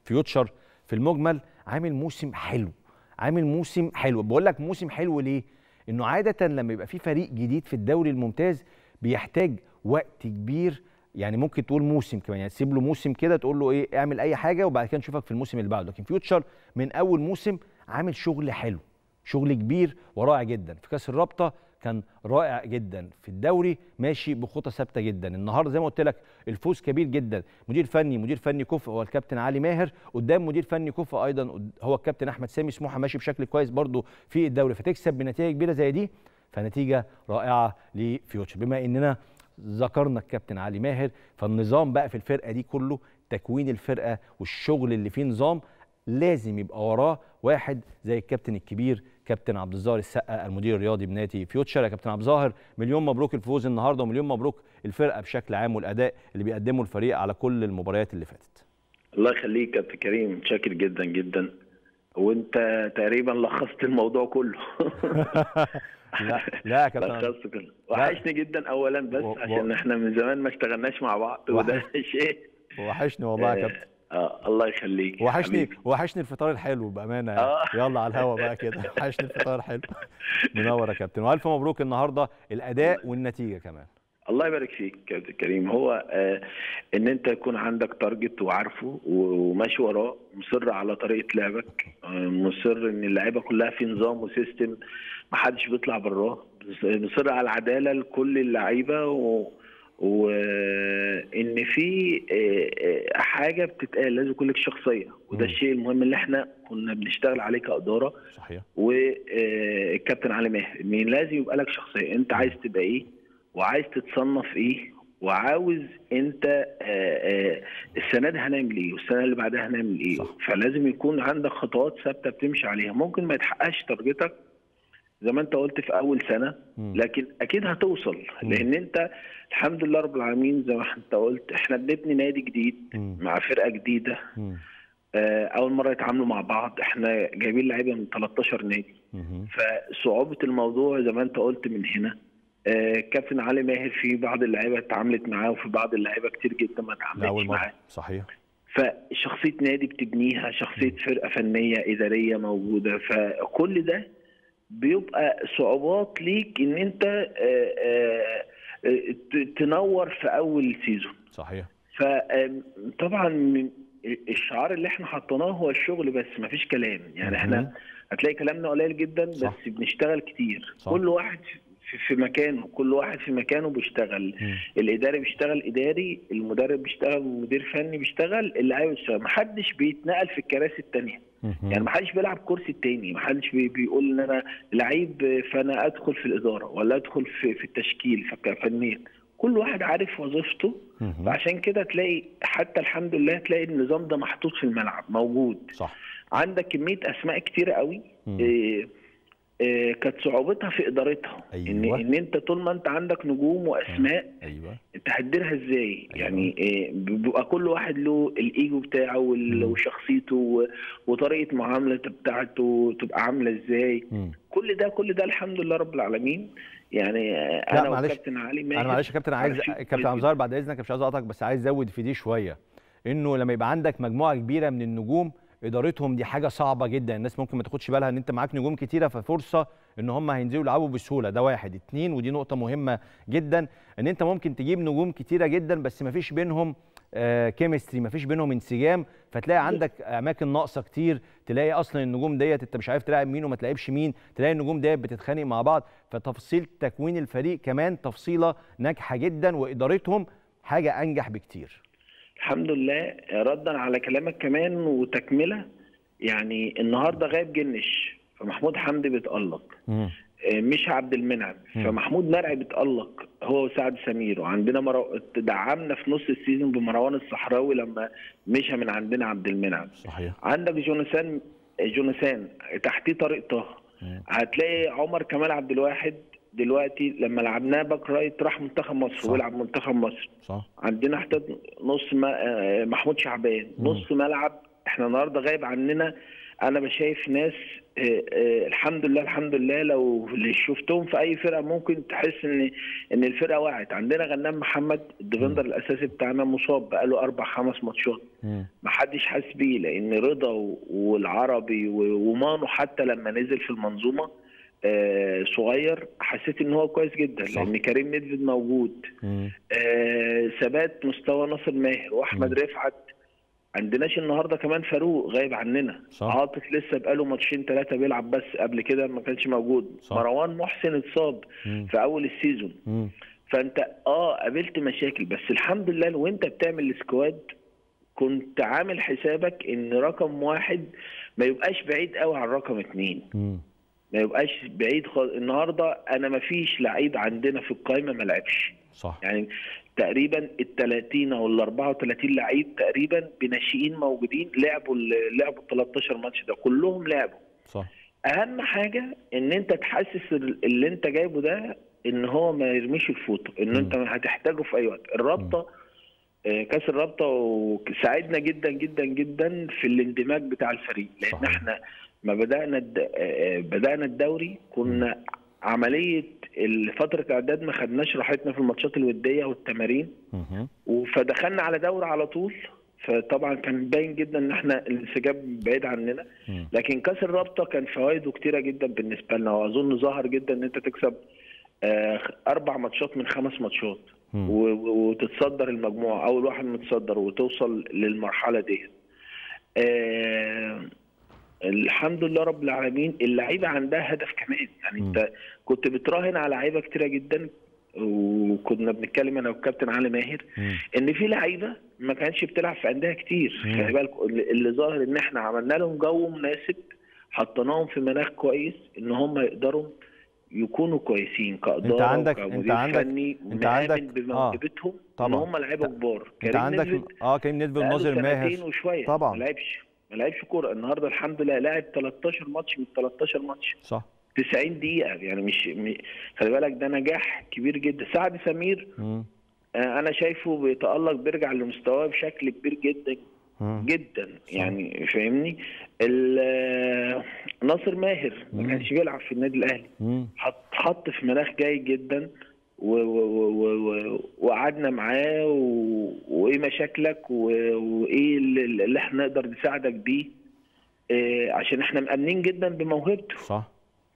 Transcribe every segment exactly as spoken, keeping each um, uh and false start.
فيوتشر في المجمل عامل موسم حلو، عامل موسم حلو. بقول لك موسم حلو ليه؟ انه عاده لما يبقى في فريق جديد في الدوري الممتاز بيحتاج وقت كبير، يعني ممكن تقول موسم كمان، يعني تسيب له موسم كده تقول له ايه اعمل اي حاجه وبعد كده نشوفك في الموسم اللي بعده. لكن فيوتشر من اول موسم عامل شغل حلو، شغل كبير ورائع جدا. في كاس الرابطه كان رائع جدا، في الدوري ماشي بخطى ثابته جدا. النهارده زي ما قلت لك الفوز كبير جدا، مدير فني مدير فني كفء هو الكابتن علي ماهر، قدام مدير فني كفء ايضا هو الكابتن احمد سامي. سموحه ماشي بشكل كويس برده في الدوري، فتكسب بنتيجه كبيره زي دي فنتيجه رائعه لفيوتشر. بما اننا ذكرنا الكابتن علي ماهر، فالنظام بقى في الفرقه دي كله، تكوين الفرقه والشغل اللي فيه نظام لازم يبقى وراه واحد زي الكابتن الكبير كابتن عبد الظاهر السقا المدير الرياضي بنادي فيوتشر. يا كابتن عبد الظاهر مليون مبروك الفوز النهارده، ومليون مبروك الفرقه بشكل عام والاداء اللي بيقدمه الفريق على كل المباريات اللي فاتت. الله يخليك كابتن كريم، متشكر جدا جدا، وانت تقريبا لخصت الموضوع كله. لا لا يا كابتن لخصت كله، وحشني جدا اولا بس و... عشان احنا من زمان ما اشتغلناش مع بعض وده شيء وحشني والله يا كابتن. اه الله يخليك، وحشني وحشني الفطار الحلو بامانه يعني. آه. يلا على الهوا بقى كده، وحشني الفطار الحلو. منور يا كابتن، والف مبروك النهارده الاداء والنتيجه كمان. الله يبارك فيك كابتن كريم. هو آه ان انت يكون عندك تارجت وعارفه وماشي وراه، مصر على طريقه لعبك، آه مصر ان اللعيبه كلها في نظام وسيستم ما حدش بيطلع براه، مصر على العداله لكل اللعيبه، و وان في حاجه بتتقال لازم يكون لك شخصيه، وده الشيء المهم اللي احنا كنا بنشتغل عليه كاداره. صحيح. والكابتن علي ماهر ان لازم يبقى لك شخصيه، انت عايز تبقى ايه وعايز تتصنف ايه، وعاوز انت السنه دي هنعمل ايه والسنه اللي بعدها هنعمل ايه. صح. فلازم يكون عندك خطوات ثابته بتمشي عليها. ممكن ما يتحققش تارجتك زي ما انت قلت في اول سنه، لكن اكيد هتوصل، لان انت الحمد لله رب العالمين زي ما انت قلت احنا بنبني نادي جديد مع فرقه جديده، اول مره يتعاملوا مع بعض، احنا جايبين لعيبه من تلتاشر نادي، فصعوبه الموضوع زي ما انت قلت من هنا. كابتن علي ماهر في بعض اللعيبه اتعاملت معاه وفي بعض اللعيبه كتير جدا ما اتعاملتش معاه. صحيح. فشخصيه نادي بتبنيها، شخصيه فرقه فنيه اداريه موجوده، فكل ده بيبقى صعوبات ليك ان انت آآ آآ تنور في اول سيزون. صحيح. فطبعا الشعار اللي احنا حطيناه هو الشغل بس، ما فيش كلام يعني. احنا هتلاقي كلامنا قليل جدا. صح. بس بنشتغل كتير. صح. كل واحد في مكانه، كل واحد في مكانه بيشتغل. م. الاداري بيشتغل اداري، المدرب بيشتغل، مدير فني بيشتغل، اللاعب بيشتغل، محدش بيتنقل في الكراسي الثانيه. يعني ما حدش بيلعب كرسي التاني، ما حدش بيقول ان انا لعيب فانا ادخل في الاداره ولا ادخل في في التشكيل فنيا. كل واحد عارف وظيفته. فعشان كده تلاقي حتى الحمد لله تلاقي النظام ده محطوط في الملعب موجود. صح. عندك كميه اسماء كتيره قوي. إيه إيه كانت صعوبتها في ادارتها. أيوة. ان ان انت طول ما انت عندك نجوم واسماء. أيوة. انت هتديرها ازاي؟ أيوة. يعني إيه بيبقى كل واحد له الايجو بتاعه وشخصيته وطريقه معاملته بتاعته تبقى عامله ازاي. م. كل ده كل ده الحمد لله رب العالمين. يعني انا والكابتن علي ماهر. انا معلش يا كابتن، عايز كابتن عبد الظاهر بعد اذنك مش عايز اقطعك، بس عايز ازود في دي شويه، انه لما يبقى عندك مجموعه كبيره من النجوم ادارتهم دي حاجه صعبه جدا. الناس ممكن ما تاخدش بالها ان انت معاك نجوم كتيره، ففرصه ان هم هينزلوا يلعبوا بسهوله. ده واحد. اتنين، ودي نقطه مهمه جدا، ان انت ممكن تجيب نجوم كتيره جدا بس ما فيش بينهم آه كيمستري، ما فيش بينهم انسجام، فتلاقي عندك اماكن ناقصه كتير. تلاقي اصلا النجوم ديت انت مش عارف تلاعب مين وما تلاعبش مين، تلاقي النجوم ديت بتتخانق مع بعض. فتفصيل تكوين الفريق كمان تفصيله ناجحه جدا، وادارتهم حاجه انجح بكتير. الحمد لله. ردا على كلامك كمان وتكمله، يعني النهارده غايب جنش فمحمود حمدي بيتألق، مش عبد المنعم، فمحمود مرعي بيتألق هو وسعد سمير. وعندنا مرو... دعمنا في نص السيزون بمروان الصحراوي لما مشى من عندنا عبد المنعم. صحيح. عندك جونسان جونسان تحتيه طارق طه. هتلاقي عمر كمال عبد الواحد دلوقتي لما لعبناه باك رايت راح منتخب مصر ويلعب منتخب مصر. صح. عندنا احتياط نص ما... محمود شعبان. مم. نص ملعب. احنا النهارده غايب عننا انا شايف ناس آه، آه، الحمد لله الحمد لله، لو اللي شفتهم في اي فرقه ممكن تحس ان ان الفرقه وقعت. عندنا غنام محمد الديفندر الاساسي بتاعنا مصاب بقاله اربع خمس ماتشات، مم. ما حدش حاسس بيه، لان رضا و- والعربي و- ومانو حتى لما نزل في المنظومه آه، صغير حسيت ان هو كويس جدا، صح. لان كريم ندفد موجود. مم. آه، ثبات مستوى ناصر ماهر واحمد مم. رفعت. عندناش النهارده كمان فاروق غايب عننا، صح. عاطف لسه بقاله ماتشين ثلاثه بيلعب، بس قبل كده ما كانش موجود. صح. مروان محسن اتصاب مم. في اول السيزون. مم. فانت اه قابلت مشاكل، بس الحمد لله وانت بتعمل السكواد كنت عامل حسابك ان رقم واحد ما يبقاش بعيد قوي عن رقم اتنين، مم. ما يبقاش بعيد خالص. النهارده انا ما فيش لعيب عندنا في القائمه ما لعبش، صح. يعني تقريبا ال ثلاثين او ال اربعة وثلاثين لعيب تقريبا بناشئين موجودين لعبوا ال- لعبوا ال تلتاشر ماتش ده كلهم لعبوا. صح. اهم حاجه ان انت تحسس ال- اللي انت جايبه ده ان هو ما يرميش الفوطه، ان انت هتحتاجه في اي وقت. الرابطه آه، كاس الرابطه وساعدنا جدا جدا جدا في الاندماج بتاع الفريق، لان صحيح. احنا ما بدانا الد... آه، بدانا الدوري كنا عمليه فتره اعداد ما خدناش راحتنا في الماتشات الوديه والتمارين، مم. فدخلنا على دوري على طول. فطبعا كان باين جدا ان احنا الانسجام بعيد عننا، مم. لكن كاس الرابطه كان فوائده كتيره جدا بالنسبه لنا، واظن ظهر جدا ان انت تكسب آه، اربع ماتشات من خمس ماتشات مم. و- و- وتتصدر المجموعه، اول واحد متصدر وتوصل للمرحله دي. آه، الحمد لله رب العالمين. اللعيبه عندها هدف كمان، يعني مم. انت كنت بتراهن على لعيبه كتيره جدا، وكنا بنتكلم انا والكابتن علي ماهر مم. ان في لعيبه ما كانتش بتلعب في انديه كتير. مم. خلي بالك اللي اللي ظاهر ان احنا عملنا لهم جو مناسب، حطيناهم في مناخ كويس ان هم يقدروا يكونوا كويسين كاداره انت عندك وكمدير انت عندك فني، انت عندك ومآمن اه بموهبتهم ان طبعا. هم لعيبه كبار. انت كريم عندك نزل اه كريم نيدفيد بقاله وناظر ماهر سنتين وشويه ما طبعا. لعبش ما لعبش كوره. النهارده الحمد لله لاعب تلتاشر ماتش من تلتاشر ماتش، صح. تسعين دقيقه، يعني مش م- خلي بالك ده نجاح كبير جدا. سعد سمير مم. آه، انا شايفه بيتالق، بيرجع لمستواه بشكل كبير جدا مم. جدا، صح. يعني فاهمني. ال- آه، ناصر ماهر ما مم. كانش بيلعب في النادي الاهلي، مم. حط حط في مناخ جيد جدا، و- و- و- و- وقعدنا معاه و- وايه مشاكلك و- وايه اللي اللي احنا نقدر نساعدك بيه، آه، عشان احنا مأمنين جدا بموهبته صح.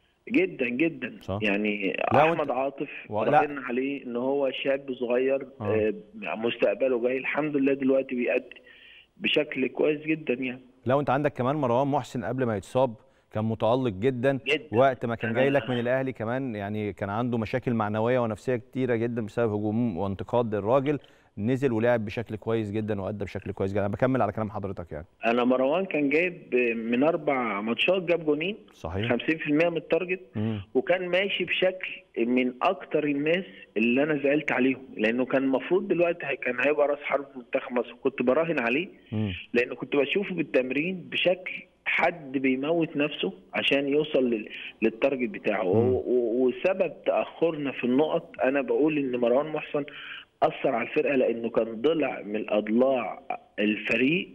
جدا جدا. صح. يعني لا احمد وانت عاطف و- لا. راهنا عليه ان هو شاب صغير، آه. آه، مستقبله جاي. الحمد لله دلوقتي بيأدي بشكل كويس جدا يعني. لو انت عندك كمان مروان محسن قبل ما يتصاب كان متألق جدا جدا. وقت ما كان أنا- جاي لك من الاهلي كمان، يعني كان عنده مشاكل معنويه ونفسيه كتيره جدا بسبب هجوم وانتقاد الراجل، نزل ولعب بشكل كويس جدا وادى بشكل كويس جدا. انا بكمل على كلام حضرتك يعني. انا مروان كان جايب من اربع ماتشات جاب جونين، صحيح. خمسين في المية من التارجت، مم. وكان ماشي بشكل من اكتر الناس اللي انا زعلت عليهم، لانه كان المفروض دلوقتي هي- كان هيبقى راس حرب في منتخب مصر. كنت براهن عليه مم. لانه كنت بشوفه بالتمرين بشكل حد بيموت نفسه عشان يوصل لل- للتارجت بتاعه. و- و- وسبب تاخرنا في النقط انا بقول ان مروان محسن اثر على الفرقه، لانه كان ضلع من اضلاع الفريق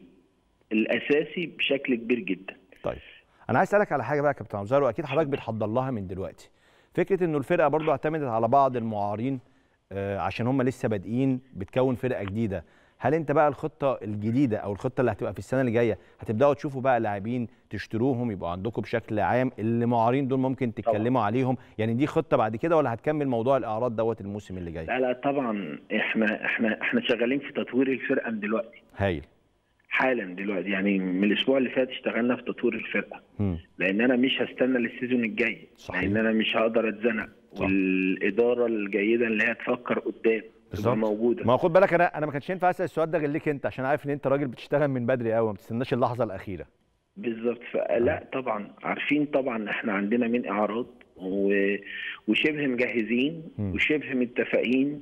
الاساسي بشكل كبير جدا. طيب انا عايز اسالك على حاجه بقى يا كابتن عبد واكيد حضرتك بتحضر لها من دلوقتي، فكره انه الفرقه برضو اعتمدت على بعض المعارين آه، عشان هم لسه بادئين بتكون فرقه جديده. هل انت بقى الخطه الجديده او الخطه اللي هتبقى في السنه اللي جايه هتبداوا تشوفوا بقى لاعبين تشتروهم يبقوا عندكم بشكل عام، اللي معارين دول ممكن تتكلموا عليهم، يعني دي خطه بعد كده ولا هتكمل موضوع الاعراض دوت الموسم اللي جاي؟ لا لا طبعا احنا احنا احنا شغالين في تطوير الفرقه من دلوقتي هايل. حالا دلوقتي، يعني من الاسبوع اللي فات اشتغلنا في تطوير الفرقه، مم. لان انا مش هستنى للسيزون الجاي. صحيح. لان انا مش هقدر اتزنق، صح. والاداره الجيده اللي هي تفكر قدام تبقى موجوده. ما خد بالك انا انا ما كانش ينفع اسال السؤال ده غير ليك انت، عشان عارف ان انت راجل بتشتغل من بدري قوي ما بتستناش اللحظه الاخيره. بالظبط. فلا طبعا عارفين طبعا احنا عندنا من اعراض و... وشبه مجهزين م. وشبه متفقين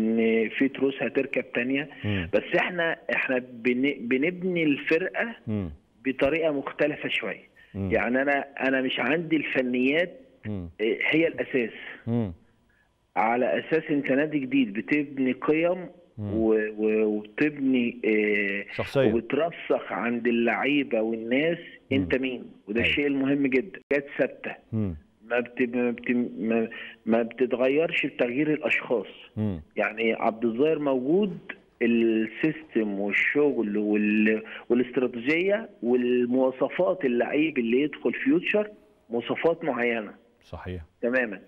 ان في تروس هتركب تانية، م. بس احنا احنا بن... بنبني الفرقه م. بطريقه مختلفه شويه. م. يعني انا انا مش عندي الفنيات م. هي الاساس. م. على اساس انت نادي جديد بتبني قيم وبتبني شخصيه وبترسخ عند اللعيبه والناس انت مين، وده الشيء المهم جدا. جت ثابته ما بت... ما, بت... ما... ما بتتغيرش بتغيير الاشخاص. م. يعني عبد الظاهر موجود، السيستم والشغل وال... والاستراتيجيه والمواصفات اللعيب اللي يدخل فيوتشر مواصفات معينه. صحيح تماما.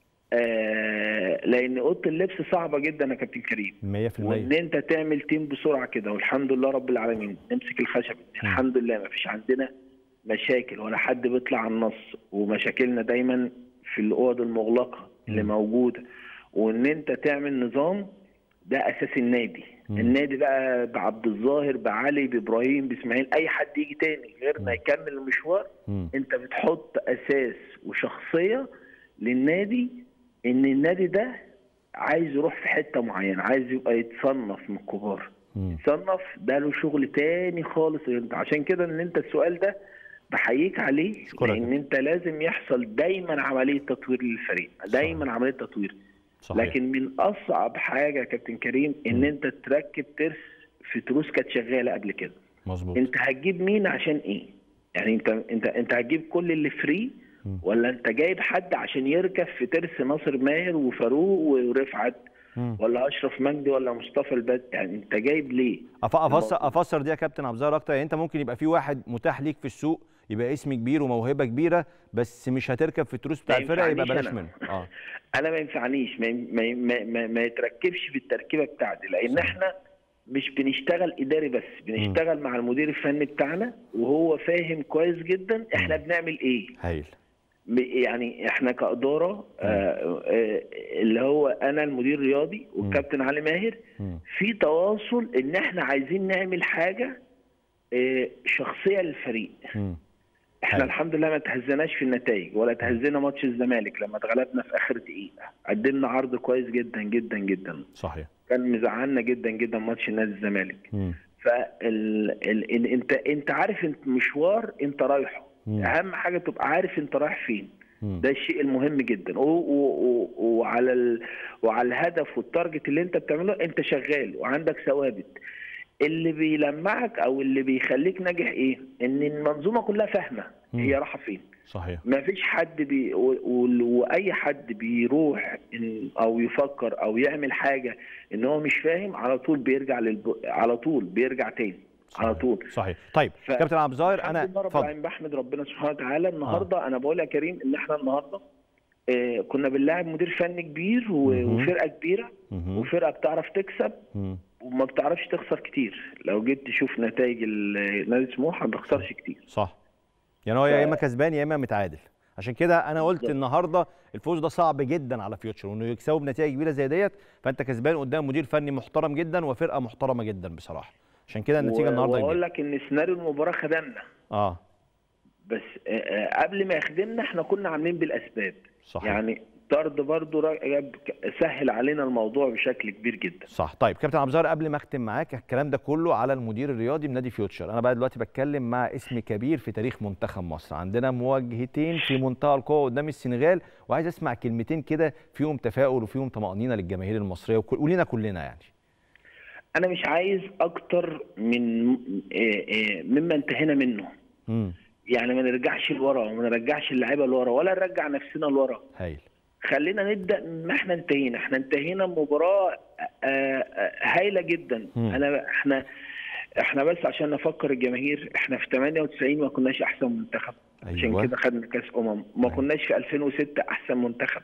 آه لان اوضه اللبس صعبه جدا يا كابتن كريم مية في المية، وان انت تعمل تيم بسرعه كده، والحمد لله رب العالمين نمسك الخشب. م. الحمد لله ما فيش عندنا مشاكل ولا حد بيطلع على النص، ومشاكلنا دايما في الاوض المغلقه اللي م. موجوده. وان انت تعمل نظام ده اساس النادي. م. النادي بقى بعبد الظاهر بعلي بابراهيم باسماعيل اي حد يجي تاني غيرنا يكمل المشوار، م. انت بتحط اساس وشخصيه للنادي، ان النادي ده عايز يروح في حته معينه، عايز يبقى يتصنف من الكبار. يتصنف ده له شغل تاني خالص. عشان كده ان انت السؤال ده بحييك عليه، لان انت لازم يحصل دايما عمليه تطوير للفريق، دايما صحيح. عمليه تطوير صحيح. لكن من اصعب حاجه يا كابتن كريم ان م. انت تركب ترس في تروس كانت شغاله قبل كده. مظبوط. انت هتجيب مين عشان ايه؟ يعني انت انت انت هتجيب كل اللي فري، م. ولا انت جايب حد عشان يركب في ترس ناصر ماهر وفاروق ورفعت، م. ولا اشرف مجدي ولا مصطفى البد؟ يعني انت جايب ليه؟ افسر افسر دي يا كابتن عبد الظاهر اكتر. يعني انت ممكن يبقى في واحد متاح ليك في السوق، يبقى اسم كبير وموهبه كبيره، بس مش هتركب في التروس بتاع الفرقه، يبقى بلاش منه. اه انا ما ينفعنيش ما ما ما, ما يتركبش في التركيبه بتاعتي، لان صح. احنا مش بنشتغل اداري بس، بنشتغل م. مع المدير الفني بتاعنا وهو فاهم كويس جدا احنا م. بنعمل ايه. هايل. يعني احنا كاداره آه آه اللي هو انا المدير الرياضي والكابتن علي ماهر م. في تواصل ان احنا عايزين نعمل حاجه آه شخصيه للفريق. م. احنا هاي. الحمد لله ما تهزناش في النتائج ولا تهزنا ماتش الزمالك لما اتغلبنا في اخر دقيقه، قدمنا عرض كويس جدا جدا جدا. صحيح. كان مزعلنا جدا جدا ماتش نادي الزمالك. فال ال... انت انت عارف انت مشوار انت رايحه، مم. اهم حاجه تبقى عارف انت رايح فين. مم. ده الشيء المهم جدا. و... و... وعلى ال... وعلى الهدف والتارجت اللي انت بتعمله انت شغال وعندك ثوابت. اللي بيلمعك او اللي بيخليك ناجح ايه؟ ان المنظومه كلها فاهمه هي رايحه فين. صحيح. ما فيش حد بي... و... و... واي حد بيروح إن... او يفكر او يعمل حاجه ان هو مش فاهم، على طول بيرجع للب... على طول بيرجع تاني. صحيح. على طول. صحيح. طيب ف... كابتن عبد الظاهر انا اتفضل. بحمد ربنا سبحانه وتعالى النهارده آه. انا بقول يا كريم ان احنا النهارده آه كنا بنلاعب مدير فني كبير و... وفرقه كبيره مه. وفرقه بتعرف تكسب مه. وما بتعرفش تخسر كتير. لو جيت تشوف نتائج نادي سموحه ما بيخسرش كتير. صح. يعني هو ف... يا اما كسبان يا اما متعادل. عشان كده انا قلت النهارده الفوز ده صعب جدا على فيوتشر، وانه يكسبوا بنتائج كبيره زي ديت، فانت كسبان قدام مدير فني محترم جدا وفرقه محترمه جدا بصراحه. عشان كده النتيجه النهارده واقول لك ان سيناريو المباراه خدمنا. اه بس آه قبل ما يخدمنا احنا كنا عاملين بالاسباب. صحيح. يعني طرد برضه سهل علينا الموضوع بشكل كبير جدا. صح. طيب كابتن عبد الظاهر قبل ما اختم معاك الكلام ده كله على المدير الرياضي من نادي فيوتشر، انا بقى دلوقتي بتكلم مع اسم كبير في تاريخ منتخب مصر، عندنا مواجهتين في منتهى القوه قدام السنغال، وعايز اسمع كلمتين كده فيهم تفاؤل وفيهم طمانينه للجماهير المصريه ولينا كلنا. يعني انا مش عايز اكتر من مما انتهينا منه. م. يعني ما نرجعش لورا وما نرجعش اللعيبه لورا ولا نرجع نفسنا لورا. هايل. خلينا نبدا ما احنا انتهينا، احنا انتهينا مباراه هايله جدا. م. انا احنا احنا بس عشان نفكر الجماهير، احنا في ثمانية وتسعين ما كناش احسن منتخب. أيوة. عشان كده خدنا كاس امم. ما أيوة. كناش في ألفين وستة احسن منتخب،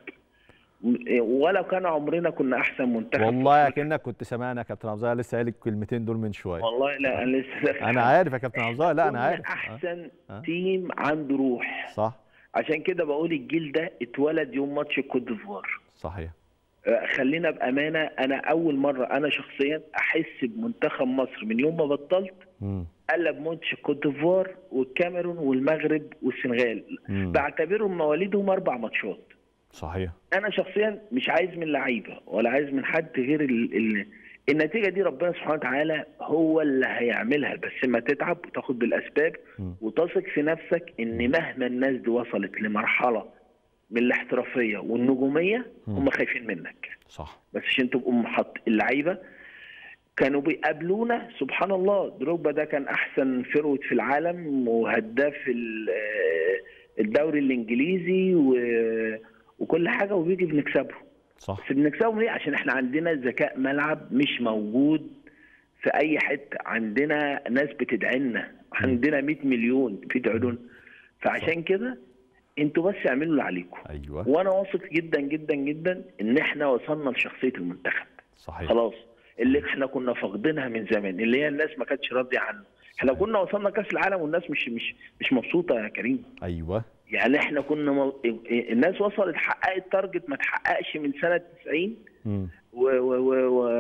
ولا كان عمرنا كنا احسن منتخب. والله اكنك كنت سامعنا يا كابتن عبد الظاهر لسه قايل الكلمتين دول من شويه. والله لا انا لسه انا عارف يا كابتن عبد الظاهر. لا انا عارف احسن أه؟ تيم عنده روح. صح. عشان كده بقول الجيل ده اتولد يوم ماتش الكوت ديفوار. صحيح. خلينا بامانه، انا اول مره انا شخصيا احس بمنتخب مصر من يوم ما بطلت م. قلب ماتش الكوت ديفوار والكاميرون والمغرب والسنغال، م. بعتبرهم مواليدهم اربع ماتشات. صحيح. انا شخصيا مش عايز من لعيبه ولا عايز من حد غير ال ال النتيجه دي ربنا سبحانه وتعالى هو اللي هيعملها، بس ما تتعب وتاخد بالاسباب م. وتثق في نفسك ان مهما الناس دي وصلت لمرحله من الاحترافيه والنجوميه هم خايفين منك. صح. بس عشان تبقوا محط اللعيبه كانوا بيقابلونا سبحان الله. دروجبا ده كان احسن فيرود في العالم وهداف الدوري الانجليزي وكل حاجه، وبيجي بنكسبه. صح. بس بنكسبهم ليه؟ عشان احنا عندنا ذكاء ملعب مش موجود في اي حته. عندنا ناس بتدعي لنا، عندنا مئة مليون بيدعوا. فعشان كده انتوا بس اعملوا اللي عليكم. ايوه. وانا واثق جدا جدا جدا ان احنا وصلنا لشخصيه المنتخب. صحيح. خلاص، اللي احنا كنا فاقدينها من زمان، اللي هي الناس ما كانتش راضيه عنه. احنا كنا وصلنا كاس العالم والناس مش مش مش مبسوطه يا كريم. ايوه. يعني احنا كنا مو... الناس وصلت حققت تارجت ما تحققش من سنه تسعين و و و و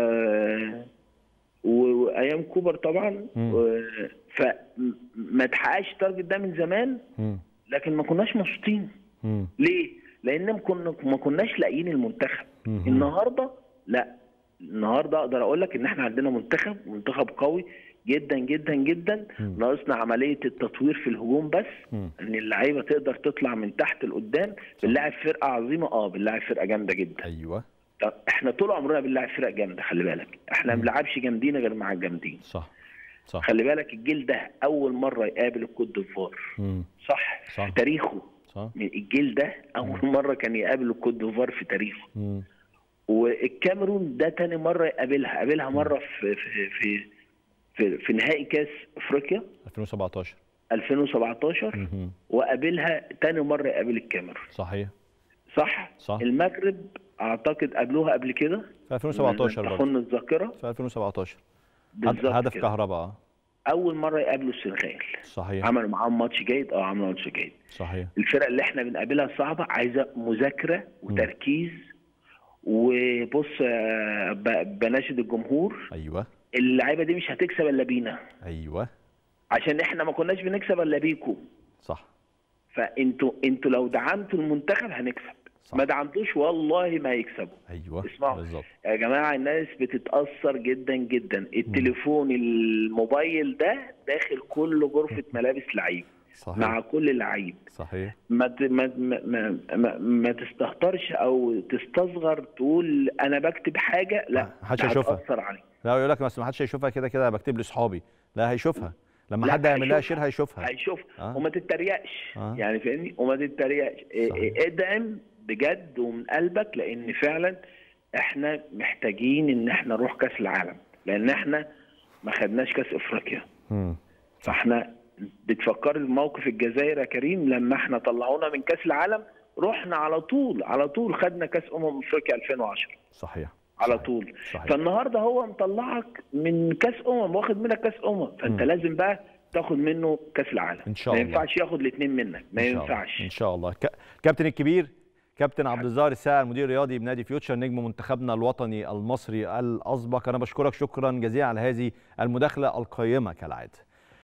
وايام كوبر طبعا و... فما تحققش التارجت ده من زمان. م. لكن ما كناش مبسوطين. ليه؟ لان كنا ما كناش لاقيين المنتخب. م. النهارده لا، النهارده اقدر اقول لك ان احنا عندنا منتخب منتخب قوي جدا جدا جدا. ناقصنا عمليه التطوير في الهجوم بس. م. ان اللعيبه تقدر تطلع من تحت لقدام. بنلاعب فرقه عظيمه، اه بنلاعب فرقه جامده جدا. ايوه. طب احنا طول عمرنا بنلاعب فرق جامده، خلي بالك احنا ما بنلعبش جامدين غير مع الجامدين. صح صح. خلي بالك الجيل ده اول مره يقابل الكوت ديفوار. صح. صح في تاريخه. صح. الجيل ده اول مم. مره كان يقابل الكوت ديفوار في تاريخه. مم. والكاميرون ده تاني مره يقابلها، قابلها مره في في في في, في نهائي كاس افريقيا ألفين وسبعتاشر ألفين وسبعتاشر. مم. وقابلها تاني مره يقابل الكاميرون. صحيح صح. صح. المغرب اعتقد قابلوها قبل كده في ألفين وسبعتاشر برضه، تخن الذاكره، في ألفين وسبعتاشر هدف كهرباء. اول مره يقابلوا السنغال. صحيح. عملوا معاهم ماتش جيد. اه عملوا ماتش جيد. صحيح. الفرق اللي احنا بنقابلها صعبه، عايزه مذاكره وتركيز. م. وبص بناشد الجمهور. ايوه. اللعيبه دي مش هتكسب الا بينا. ايوه. عشان احنا ما كناش بنكسب الا بيكم. صح. فانتوا انتوا لو دعمتوا المنتخب هنكسب. صح. ما دعمتوش والله ما يكسبوا. ايوه اسمعوا بالظبط يا جماعه، الناس بتتاثر جدا جدا. التليفون م. الموبايل ده داخل كل غرفه ملابس لعيب. صحيح. مع كل لعيب. صحيح. ما ما ما ما, ما تستهترش او تستصغر تقول انا بكتب حاجه. لا، محدش هيشوفها. هتاثر عليك. لا، يقول لك بس ما حدش هيشوفها، كده كده بكتب لاصحابي. لا، هيشوفها لما حد يعمل لها شير هيشوفها هيشوفها آه. وما تتريقش. آه. يعني فاهمني، وما تتريقش. ادعم بجد ومن قلبك، لان فعلا احنا محتاجين ان احنا نروح كاس العالم، لان احنا ما خدناش كاس افريقيا. م. فاحنا بتفكر موقف الجزائر يا كريم لما احنا طلعونا من كاس العالم، رحنا على طول على طول خدنا كاس امم افريقيا ألفين وعشرة. صحيح. على طول. صحيح. فالنهارده هو مطلعك من كاس امم، واخد منك كاس امم، فانت م. لازم بقى تاخد منه كاس العالم. ان شاء الله. ما ينفعش ياخد الاثنين منك، ما ينفعش. ان شاء الله. كابتن الكبير كابتن عبد الظاهر الساعي، المدير الرياضي بنادي فيوتشر، نجم منتخبنا الوطني المصري الاسبق، انا بشكرك شكرا جزيلا على هذه المداخله القيمه كالعاده.